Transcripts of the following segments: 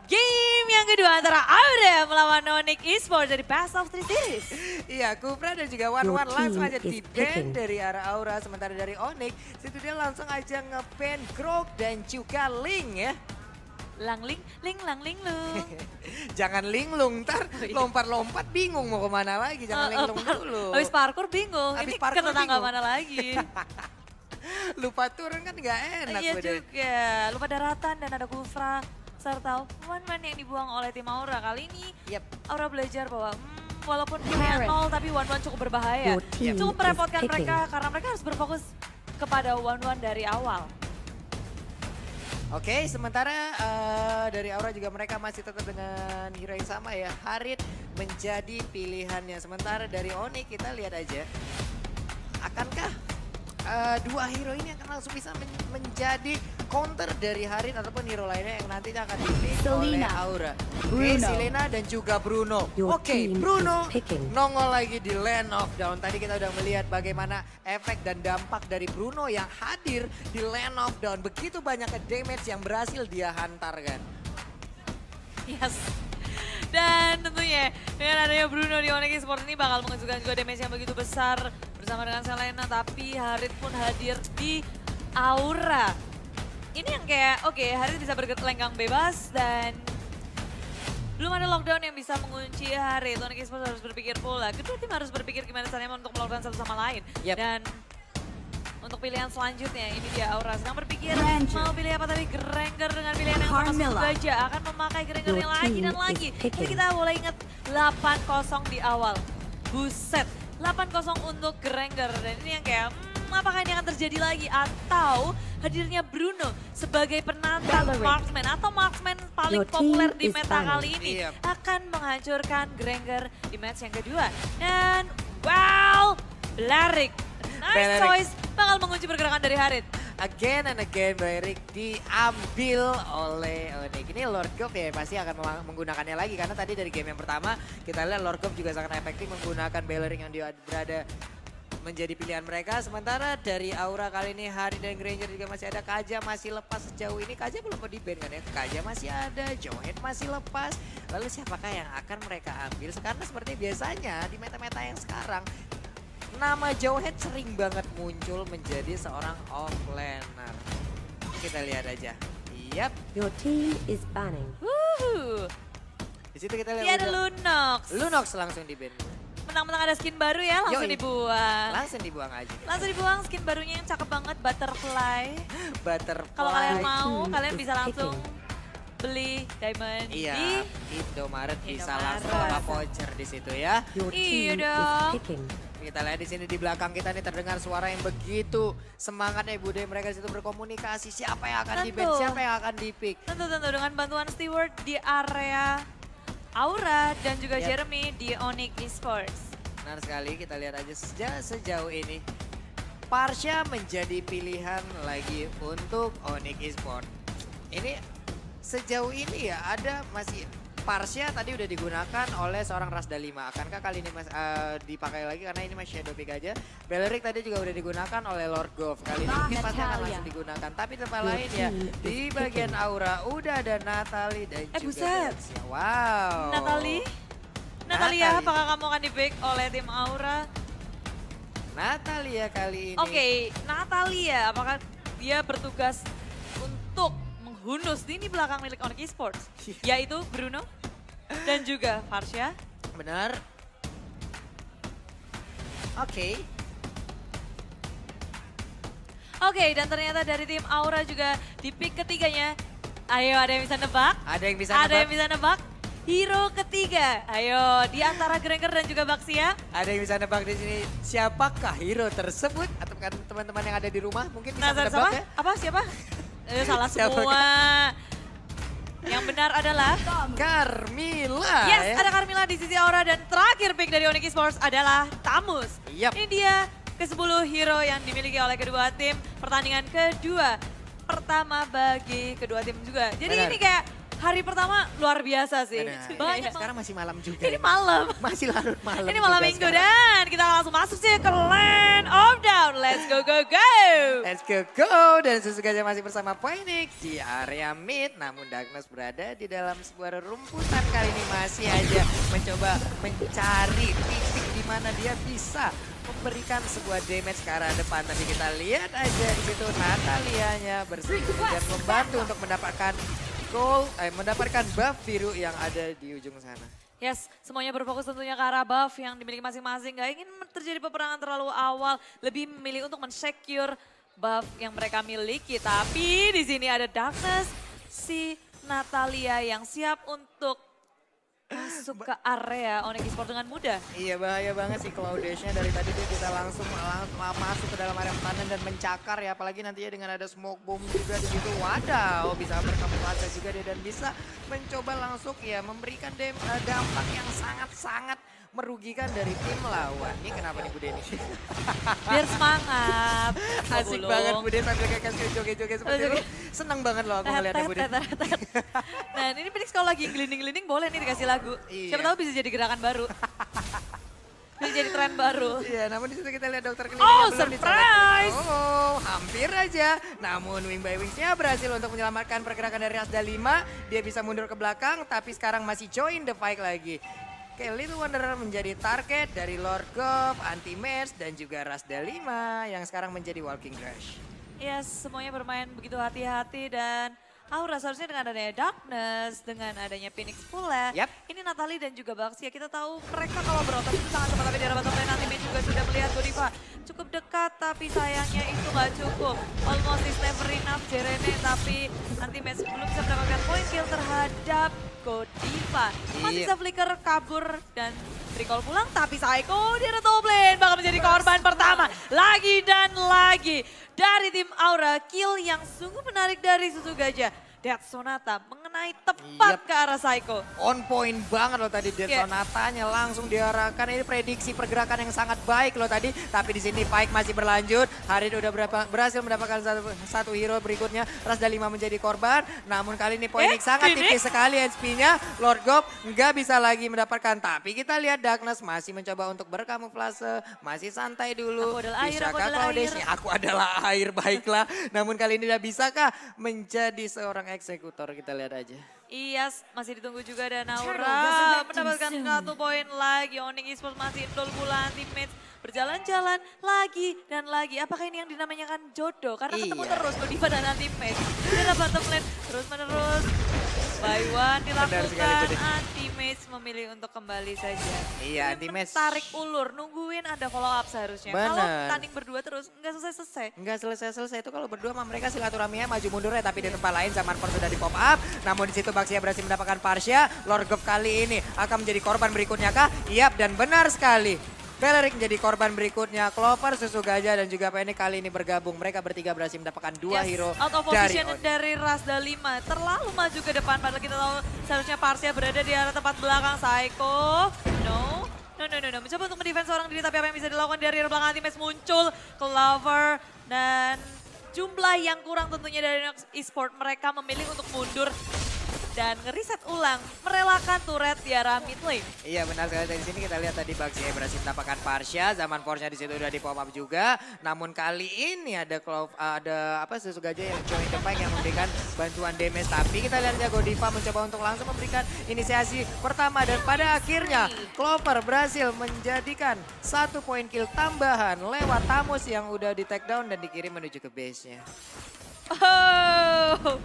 Game yang kedua antara Aura melawan Onyx Esports dari Best of Three Series. Iya, Kufra dan juga Wan Wan langsung aja di-ban dari arah Aura. Sementara dari Onyx, situ dia langsung aja nge-ban Grok dan juga Ling ya. Langling, lang lu. Jangan linglung, ntar lompat-lompat bingung mau kemana lagi. Jangan linglung dulu. Habis parkour bingung, Habis ini parkour ke tetangga bingung. mana lagi. Lupa turun kan nggak enak. Iya Bude. juga, lupa daratan dan ada Kufra. Serta Wan Wan yang dibuang oleh tim Aura. Kali ini Aura belajar bahwa walaupun kimia nol tapi Wan Wan cukup berbahaya. Cukup merepotkan mereka karena mereka harus berfokus kepada Wan Wan dari awal. Oke, sementara dari Aura juga mereka masih tetap dengan hero yang sama ya. Harit menjadi pilihannya. Sementara dari Onyx kita lihat aja. Akankah dua hero ini akan langsung bisa menjadi counter dari Harit ataupun hero lainnya yang nantinya akan dipilih oleh Aura. Oke, Selena dan juga Bruno. Oke, Bruno nongol lagi di Land of Dawn. Tadi kita udah melihat bagaimana efek dan dampak dari Bruno yang hadir di Land of Dawn. Begitu banyak damage yang berhasil dia hantarkan. Yes. Dan tentunya dengan adanya Bruno di Onyx Esports ini bakal menghasilkan juga damage yang begitu besar bersama dengan Selena. Tapi Harit pun hadir di Aura. Ini yang kayak oke, Harit bisa berlenggang bebas dan belum ada lockdown yang bisa mengunci Harit. Onyx Esports harus berpikir pula. Kedua tim harus berpikir gimana caranya untuk melakukan satu sama lain. Dan untuk pilihan selanjutnya, ini dia Aura sedang berpikir mau pilih apa tadi. Granger dengan pilihan yang sama saja akan memakai Grangernya lagi dan lagi. Jadi kita boleh ingat 8-0 di awal. Buset, 8-0 untuk Granger. Dan ini yang kayak apakah ini akan terjadi lagi atau hadirnya Bruno sebagai penantang marksman atau marksman paling populer di meta kali ini akan menghancurkan Granger di match yang kedua. Dan wow, Blarik, nice choice, bakal mengunci pergerakan dari Harit. Again and again Blarik diambil oleh Onyx. Ini Lord Gov ya pasti akan menggunakannya lagi karena tadi dari game yang pertama kita lihat Lord Gov juga sangat efektif menggunakan Blarik yang dia berada menjadi pilihan mereka. Sementara dari Aura kali ini Harit dan Granger juga masih ada. Kaja masih lepas sejauh ini. Kaja belum mau di-ban kan ya. Kaja masih ada, Johead masih lepas. Lalu siapakah yang akan mereka ambil? Karena seperti biasanya di meta-meta yang sekarang nama Johead sering banget muncul menjadi seorang offlaner. Kita lihat aja. Yap. Your team is banning. Wuhu. Di situ kita lihat. Ini ada Lunox. Lunox langsung di-ban. Mentang-mentang ada skin baru ya, langsung dibuang. Langsung dibuang aja. Langsung dibuang skin barunya yang cakep banget, Butterfly. Butterfly. Kalau kalian mau, kalian bisa langsung beli diamond di Indomaret. Bisa langsung apa voucher di situ ya. Iya dong. Kita lihat di sini di belakang kita nih terdengar suara yang begitu semangat ya Bude. Mereka di situ berkomunikasi siapa yang akan di-ban, siapa yang akan di-pick. Tentu dengan bantuan Steward di area Aura dan juga Jeremy di Onyx Esports. Benar sekali, kita lihat aja sejauh ini. Parsha menjadi pilihan lagi untuk Onyx Esports. Ini sejauh ini ya ada masih Parsha tadi udah digunakan oleh seorang Rasda 5. Akankah kali ini dipakai lagi karena ini masih Shadow Pick aja. Blarik tadi juga udah digunakan oleh Lord Gov. Kali ini mungkin pasti akan langsung digunakan. Tapi tempat lain ya di bagian Aura udah ada Natalie dan juga Galaxia. Wow. Natalia, apakah kamu akan di-pick oleh tim Aura? Natalia kali ini. Oke, Natalia apakah dia bertugas untuk menghunus lini belakang milik Onyx Esports? Yaitu Bruno dan juga Parsha. Benar. Oke, dan ternyata dari tim Aura juga di pick ketiganya. Ayo, ada yang bisa nebak? Ada yang bisa nebak? Ada yang bisa nebak? Hero ketiga. Ayo, di antara Granger dan juga Baxia. Ada yang bisa nebak di sini siapakah hero tersebut? Atau kan teman-teman yang ada di rumah mungkin bisa menebak ya? Apa? Siapa? Salah semua. Yang benar adalah Carmilla. Yes, ada Carmilla di sisi Aura dan terakhir pick dari Onyx Esports adalah Tamus. Ini dia ke-10 hero yang dimiliki oleh kedua tim. Pertandingan kedua pertama bagi kedua tim juga. Jadi ini kayak hari pertama luar biasa sih. Benar. Banyak Sekarang masih malam juga. Ini malam. Masih larut malam. Ini malam juga minggu sekarang. dan kita langsung masuk sih ke Land of Down. Let's go, go, go. Let's go. Dan Susu Gajah masih bersama Phoenix di area mid. Namun Darkness berada di dalam sebuah rerumputan. Kali ini masih aja mencoba mencari titik di mana dia bisa memberikan sebuah damage ke arah depan. Tapi kita lihat aja di situ Natalianya bersikup dan membantu untuk mendapatkan mendapatkan buff biru yang ada di ujung sana. Yes, semuanya berfokus tentunya ke arah buff yang dimiliki masing-masing. Gak ingin terjadi peperangan terlalu awal, lebih memilih untuk men-secure buff yang mereka miliki. Tapi di sini ada Darkness, si Natalia yang siap untuk masuk ke area Onyx Esports dengan mudah. Iya, bahaya banget sih Cloudage-nya. Dari tadi dia bisa langsung masuk ke dalam area pertahanan dan mencakar ya. Apalagi nantinya dengan ada smoke bomb juga di situ. Wadaw, bisa berkamuflase juga dia dan bisa mencoba langsung ya memberikan dampak yang sangat-sangat merugikan dari tim lawan. Ini kenapa nih Bude ini? Biar semangat. Asik banget Bude sambil kayak joget-joget seperti itu. Seneng banget loh aku ngeliatnya Bude. Nah ini Phoenix kalau lagi gelinding-gelinding boleh nih dikasih lagu. Iya. Siapa tahu bisa jadi gerakan baru. Bisa jadi tren baru. Iya, namun di situ kita lihat dokter klinik. Oh, surprise! Oh, hampir aja. Namun Wing by Wings-nya berhasil untuk menyelamatkan pergerakan dari Rasda 5. Dia bisa mundur ke belakang, tapi sekarang masih join the fight lagi. Oke, Little Wanderer menjadi target dari Lord Gov, Anti-Mage, dan juga Rasda 5 yang sekarang menjadi Walking Crash. Yes, semuanya bermain begitu hati-hati dan Aura seharusnya dengan adanya Darkness, dengan adanya Phoenix pula. Yap. Ini Natalie dan juga Baxia, kita tahu mereka kalau berotot itu sangat cepat. Tapi di arah bottom lane Anti-Mage juga sudah melihat Godiva cukup dekat, tapi sayangnya itu nggak cukup. Almost is never enough Jerene, tapi Anti-Mage belum bisa mendapatkan point kill terhadap Godiva. Masih bisa flicker, kabur, dan recall pulang. Tapi Saiko di arah top lane bakal menjadi korban pertama. Lagi dan lagi dari tim Aura. Kill yang sungguh menarik dari Susu Gajah. Death Sonata mengenai tepat ke arah Saiko. On point banget loh tadi Death Yeah. Sonatanya langsung diarahkan. Ini prediksi pergerakan yang sangat baik loh tadi. Tapi di sini fight masih berlanjut. Harid udah berhasil mendapatkan satu hero berikutnya. Rasda 5 menjadi korban. Namun kali ini Phoenix sangat tipis sekali HP-nya. Lord Gov nggak bisa lagi mendapatkan. Tapi kita lihat Darkness masih mencoba untuk berkamuflase. Masih santai dulu. Aku adalah air, Bisakah aku adalah Cloudage? air. Aku adalah air, baiklah. Namun kali ini tidak bisakah menjadi seorang eksekutor, kita lihat aja. Iya, masih ditunggu juga dan Aura mendapatkan 1 poin lagi. Onyx Esports masih nol pula, Anti-Mage berjalan-jalan lagi dan lagi. Apakah ini yang dinamakan jodoh? Karena ketemu Iya. terus Godiva dan Anti-Mage. Dari bottom lane terus menerus. By one Benar sekali, dilakukan, Budi. Anti-Mage memilih untuk kembali saja. Iya, Ini Anti-Mage. tarik ulur, nungguin ada follow up seharusnya. Kalau Benar. tanding berdua terus nggak selesai-selesai. Nggak selesai-selesai itu kalau berdua sama mereka silaturahminya maju mundur ya. Tapi di tempat lain Zaman Force sudah di pop up. Namun di situ Baxia berhasil mendapatkan Parsha. Lord Gov kali ini akan menjadi korban berikutnya kah? Yap, dan benar sekali. Beleric menjadi korban berikutnya. Clover, Susu Gajah, dan juga Phoenix kali ini bergabung. Mereka bertiga berhasil mendapatkan 2 hero out of dari position dari Rasda 5. Terlalu maju ke depan. Padahal kita tahu seharusnya Parsha berada di arah tempat belakang. Psycho, no. Mencoba untuk mendefense seorang diri. Tapi apa yang bisa dilakukan dari arah belakang Anti-Mage muncul. Clover dan jumlah yang kurang tentunya dari Onyx Esports. Mereka memilih untuk mundur dan ngeriset ulang, merelakan turret di arah mid lane. Iya, benar sekali. Dari sini kita lihat tadi Baxia berhasil mendapatkan Parsha. Zaman Force-nya di situ udah di pop up juga. Namun kali ini ada Susu Gajah yang join the fight yang memberikan bantuan damage. Tapi kita lihat aja Godiva mencoba untuk langsung memberikan inisiasi pertama. Dan pada akhirnya Clover berhasil menjadikan 1 poin kill tambahan lewat Tamus yang udah di take down dan dikirim menuju ke base-nya. Oh,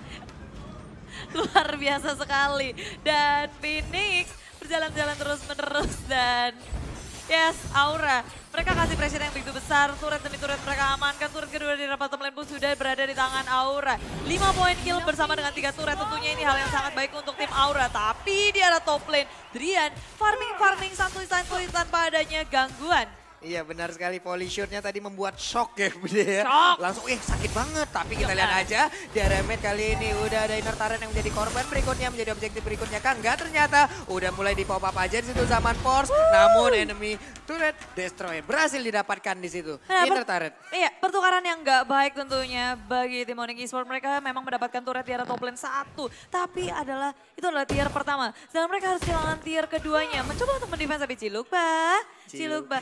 luar biasa sekali. Dan Phoenix berjalan-jalan terus-menerus dan yes, Aura. Mereka kasih pressure yang begitu besar, turret demi turret mereka amankan. Turret kedua di bottom lane pun sudah berada di tangan Aura. 5 poin kill bersama dengan 3 turret, tentunya ini hal yang sangat baik untuk tim Aura. Tapi di arah top lane, Drian farming santuy tanpa adanya gangguan. Iya benar sekali, volley shootnya tadi membuat shock ya Bude ya. Shock. Langsung sakit banget, tapi kita lihat aja di area mid kali ini udah ada inner turret yang menjadi korban berikutnya, menjadi objektif berikutnya kan. Enggak, ternyata udah mulai di pop up aja di situ zaman force. Namun enemy turret destroy berhasil didapatkan di situ. Inner turret. Iya, pertukaran yang nggak baik tentunya bagi tim Onyx Esports. Mereka memang mendapatkan turret di area top lane 1. Tapi itu adalah tier pertama. Dan mereka harus kehilangan tier keduanya. Mencoba untuk mendefense tapi Cilukba.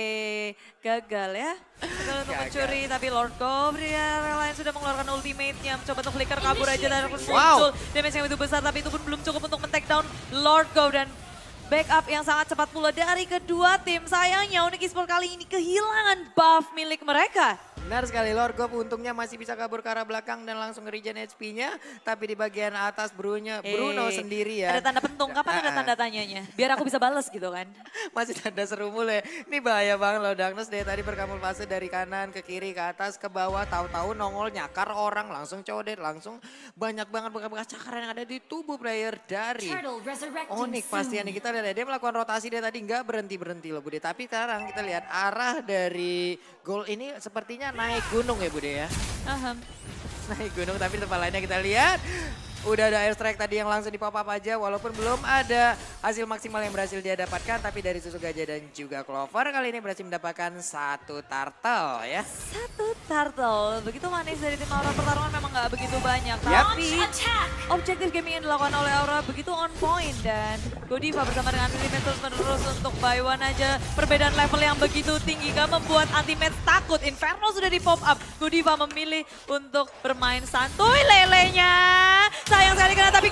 Gagal ya. Gagal untuk mencuri, tapi Lord Gov di area lain sudah mengeluarkan ultimate-nya. Mencoba untuk flicker kabur aja dan muncul. Damage yang itu besar, tapi itu pun belum cukup untuk men-take down Lord Gov. Dan backup yang sangat cepat pula dari kedua tim. Sayangnya Onyx Esports kali ini kehilangan buff milik mereka. Benar sekali, Lord Gov untungnya masih bisa kabur ke arah belakang dan langsung regen HP-nya. Tapi di bagian atas Bruno sendiri ya. Ada tanda pentung, kapan ada tanda tanyanya? Biar aku bisa bales gitu kan. Masih tanda seru mulai. Ini bahaya banget loh Darkness dari tadi berkamuflase dari kanan ke kiri ke atas ke bawah. Tahu-tahu nongol nyakar orang langsung codet. Langsung banyak banget bekas-bekas cakar yang ada di tubuh player dari Onyx. Pastinya nih kita lihat dia melakukan rotasi dia tadi nggak berhenti loh Bude. Tapi sekarang kita lihat arah dari gol ini sepertinya naik gunung ya Bude ya. Naik gunung, tapi tempat lainnya kita lihat udah ada airstrike tadi yang langsung di pop up aja walaupun belum ada hasil maksimal yang berhasil dia dapatkan, tapi dari Susu Gajah dan juga Clover kali ini berhasil mendapatkan 1 turtle ya. 1 turtle, begitu manis dari tim Aura. Pertarungan memang nggak begitu banyak, tapi objektif gaming yang dilakukan oleh Aura begitu on point. Dan Godiva bersama dengan Antimates terus-menerus untuk buy one aja. Perbedaan level yang begitu tinggi gak membuat Antimates takut. Inferno sudah di pop up, Godiva memilih untuk bermain santuy lelenya. Sayang sekali kena, tapi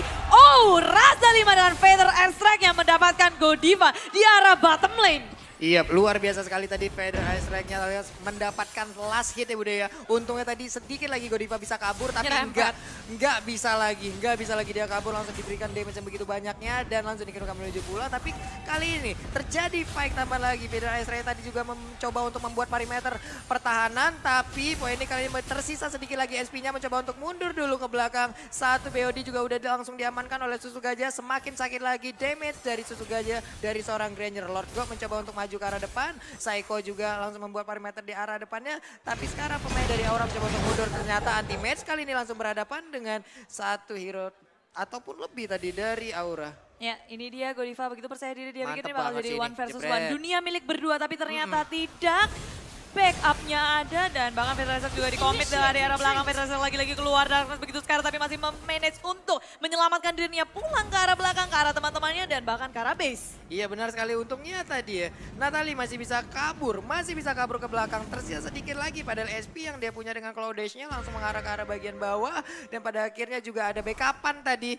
Raza 5 dengan Feather Airstrike yang mendapatkan Godiva di arah bottom lane. Iya, luar biasa sekali tadi Feather Airstrike-nya mendapatkan last hit ya Bude ya. Untungnya tadi sedikit lagi Godiva bisa kabur, tapi enggak bisa lagi dia kabur, langsung diberikan damage yang begitu banyaknya dan langsung dikirimkan menuju pula. Tapi kali ini terjadi fight tambah lagi. Feather Airstrike tadi juga mencoba untuk membuat perimeter pertahanan, tapi poin ini kali ini tersisa sedikit lagi SP-nya, mencoba untuk mundur dulu ke belakang. 1 BOD juga udah langsung diamankan oleh Susu Gajah. Semakin sakit lagi damage dari Susu Gajah dari seorang Granger. Lord Gov mencoba untuk maju ke arah depan, Psycho juga langsung membuat perimeter di arah depannya, tapi sekarang pemain dari Aura mencoba untuk mundur. Ternyata anti-match kali ini langsung berhadapan dengan 1 hero ataupun lebih tadi dari Aura. Ya, ini dia Godiva begitu percaya diri dia pikir Mantep ini bakal banget jadi sih 1 versus jepret. 1. Dunia milik berdua, tapi ternyata tidak. Backupnya ada dan bahkan Petrasek juga di-commit dari arah belakang. Petrasek lagi-lagi keluar Darkness begitu sekarang, tapi masih memanage untuk menyelamatkan dirinya pulang ke arah belakang, ke arah teman-temannya dan bahkan ke arah base. Iya benar sekali, untungnya tadi ya Natali masih bisa kabur ke belakang. Tersisa sedikit lagi padahal SP yang dia punya dengan Cloud Dash-nya langsung mengarah ke arah bagian bawah. Dan pada akhirnya juga ada backupan tadi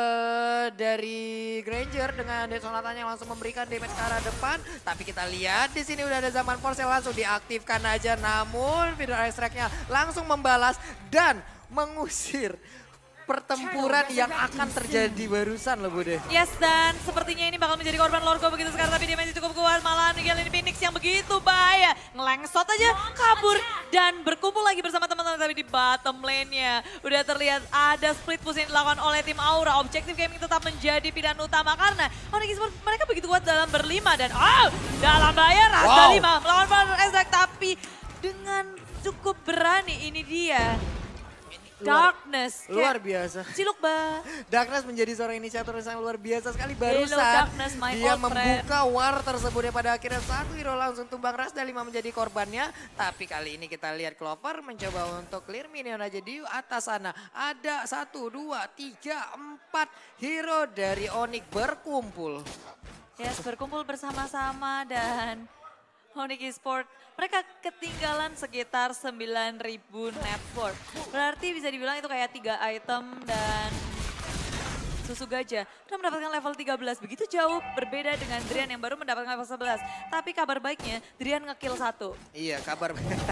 dari Granger dengan Dead Sonatanya yang langsung memberikan damage ke arah depan. Tapi kita lihat di sini udah ada Zaman Force yang langsung diaktifkan aja, namun Feather Airstrike-nya langsung membalas dan mengusir pertempuran yang akan terjadi barusan loh Bude. Yes, dan sepertinya ini bakal menjadi korban Lord Gov begitu sekarang, tapi dia masih cukup kuat. Malah Miguel ini Phoenix yang begitu bahaya. Ngelengsot aja, kabur dan berkumpul lagi bersama teman-teman, tapi di bottom lane-nya. Udah terlihat ada split push yang dilakukan oleh tim Aura. Objektif gaming tetap menjadi pilihan utama karena Onyx Esports mereka begitu kuat dalam berlima. Dan dalam bahaya Raza 5 melawan Feather Airstrike, tapi dengan cukup berani ini dia. Darkness. Luar biasa. Cilukba. Darkness menjadi seorang inisiator yang luar biasa sekali. Hello, Barusan Darkness, my dia old membuka war tersebut ya, pada akhirnya 1 hero langsung tumbang. Raza 5 menjadi korbannya. Tapi kali ini kita lihat Clover mencoba untuk clear minion aja di atas sana. Ada 1, 2, 3, 4 hero dari Onyx berkumpul. Yes, berkumpul bersama-sama dan Onyx Esports mereka ketinggalan sekitar 9.000 network. Berarti bisa dibilang itu kayak 3 item dan Susu Gajah udah mendapatkan level 13. Begitu jauh berbeda dengan Drian yang baru mendapatkan level 11. Tapi kabar baiknya Drian ngekill 1. Iya, kabar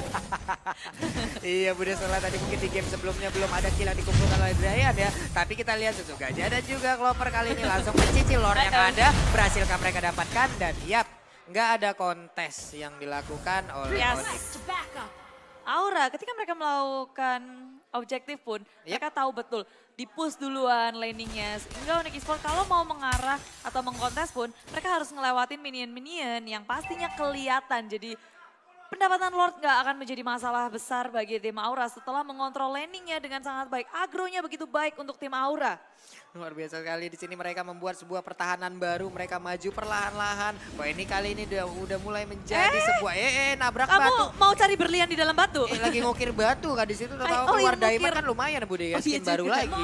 iya Bude, setelah tadi mungkin di game sebelumnya belum ada kill yang dikumpulkan oleh Drian ya. Tapi kita lihat Susu Gajah dan juga Clover kali ini langsung mencicil lore yang ada. Berhasilkah mereka dapatkan dan nggak ada kontes yang dilakukan oleh Onyx. Aura ketika mereka melakukan objektif pun mereka tahu betul di-push duluan laningnya. Sehingga Onyx Esports kalau mau mengarah atau mengkontes pun, mereka harus ngelewatin minion-minion yang pastinya kelihatan. Jadi pendapatan Lord nggak akan menjadi masalah besar bagi tim Aura setelah mengontrol laningnya dengan sangat baik. Agronya begitu baik untuk tim Aura. Luar biasa sekali di sini mereka membuat sebuah pertahanan baru, mereka maju perlahan-lahan. Wah ini kali ini udah mulai menjadi sebuah nabrak Kamu batu. mau cari berlian di dalam batu? Lagi ngukir batu kan di situ, tahu oh, keluar iya, diamond ngukir. kan lumayan Bu Dea, skin iya baru juga. lagi.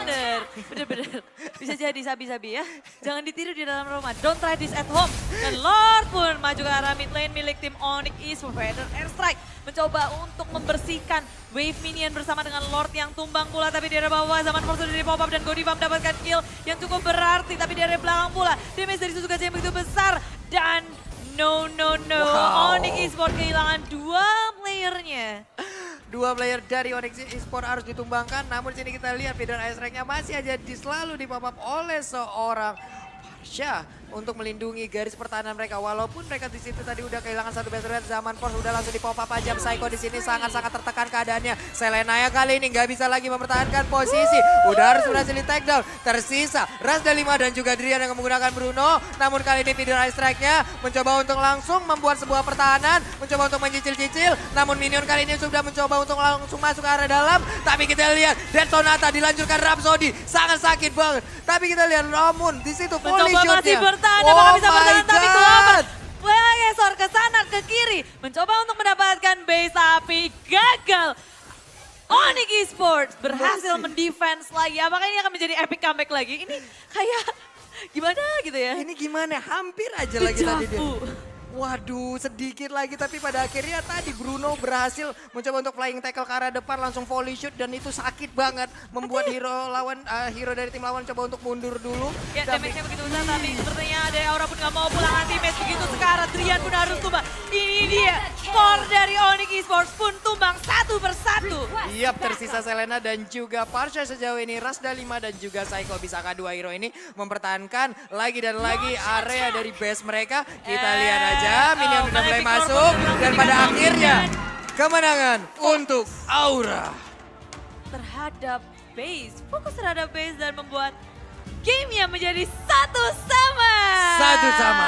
Bener. Bisa jadi sabi-sabi ya. Jangan ditiru di dalam rumah. Don't try this at home. Dan Lord pun maju ke arah mid lane milik tim Onyx Esports. Vader Airstrike mencoba untuk membersihkan wave minion bersama dengan Lord yang tumbang pula. Tapi di area bawah zaman Force dari pop up dan Godiva mendapatkan kill yang cukup berarti. Tapi di area belakang pula damage dari Suzuka yang begitu besar. Dan no. Wow. Onyx Esports kehilangan 2 playernya. 2 player dari Onyx Esports harus ditumbangkan, namun sini kita lihat Vader Airstrike-nya masih aja selalu di pop up oleh seorang Parsha untuk melindungi garis pertahanan mereka. Walaupun mereka di situ tadi udah kehilangan satu best friend, zaman Force udah langsung di pop up aja. Psycho di sini sangat-sangat tertekan keadaannya. Selena ya kali ini nggak bisa lagi mempertahankan posisi. Udah harus berhasil di take down. Tersisa Razda 5 dan juga Drian yang menggunakan Bruno. Namun kali ini Vader Airstrike-nya mencoba untuk langsung membuat sebuah pertahanan, mencoba untuk mencicil-cicil. Namun minion kali ini sudah mencoba untuk langsung masuk ke area dalam. Tapi kita lihat Dead Sonata dilanjutkan Rhapsody, sangat sakit banget. Tapi kita lihat namun di situ volley Mencoba masih shotnya. bertahan, apakah bisa bertahan tapi Clover God. Gesor ke sana ke kiri. Mencoba untuk mendapatkan base tapi gagal. Onyx Esports berhasil mendefense lagi. Apakah ini akan menjadi epic comeback lagi? Ini kayak gimana gitu ya? Ini gimana? Hampir aja lagi tadi dia. Dejavu. Waduh, sedikit lagi tapi pada akhirnya tadi Bruno berhasil mencoba untuk flying tackle ke arah depan, langsung volley shoot dan itu sakit banget. Membuat hero dari tim lawan coba untuk mundur dulu. Ya, Tapi- damage-nya begitu besar, tapi sepertinya ada Aura pun gak mau pulang anti-match begitu sekarang. Drian pun harus tumbang. Ini dia, core dari Onyx Esports pun tumbang satu persatu. Yap, tersisa Selena dan juga Parsha sejauh ini. Razda 5 dan juga Psycho. Bisakah dua hero ini mempertahankan lagi dan lagi area dari base mereka? Kita lihat aja, minion udah mulai masuk. Dan pada akhirnya, kemenangan untuk Aura. Terhadap base, fokus terhadap base dan membuat gamenya menjadi satu sama. Satu sama.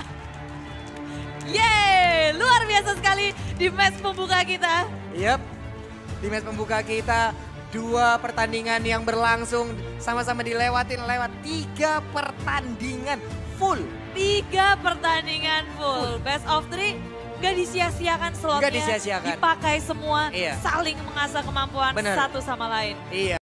Yeay, luar biasa sekali di match pembuka kita. Yap, di match pembuka kita 2 pertandingan yang berlangsung sama-sama dilewatin lewat 3 pertandingan full. 3 pertandingan full. Best of 3 gak disia-siakan slotnya. Nggak disia-siakan. Dipakai semua, Iya. saling mengasah kemampuan Bener. satu sama lain. Iya.